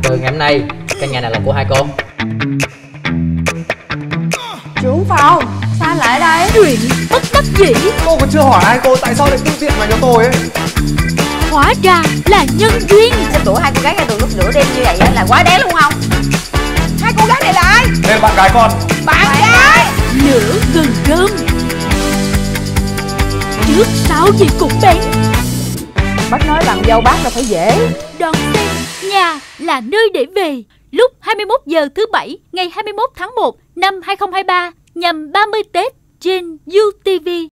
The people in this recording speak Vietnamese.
Từ ngày hôm nay căn nhà này là của hai cô. Trưởng phòng, sao anh lại ở đây? Chuyện bất đắc dĩ. Cô còn chưa hỏi hai cô tại sao lại tự tiện mà cho tôi ấy. Hóa ra là nhân duyên. Xem tuổi hai cô gái ra đường lúc nửa đêm như vậy là quá đáng đúng không? Hai cô gái này là ai? Đây là bạn gái con. Bạn gái. Lửa gần rơm. Trước sau gì cũng bén. Bác nói làm dâu bác là phải dễ. Đón xem Nhà là nơi để về lúc 21 giờ thứ Bảy ngày 21 tháng 1 năm 2023 nhằm 30 Tết trên UTV.